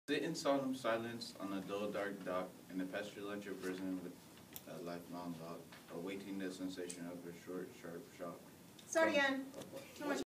Sit in solemn silence on a dull, dark dock in the pestilential prison with a lifelong lock, awaiting the sensation of a short, sharp shock. Start again. How much